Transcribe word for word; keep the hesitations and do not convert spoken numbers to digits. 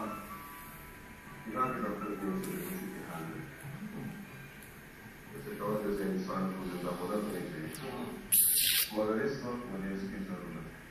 यहाँ के डॉक्टर की उनसे किसी के हाल में जैसे और जैसे इंसान को जिंदा होना तो नहीं चाहिए, मगर इस वक्त मुझे इसकी जरूरत है।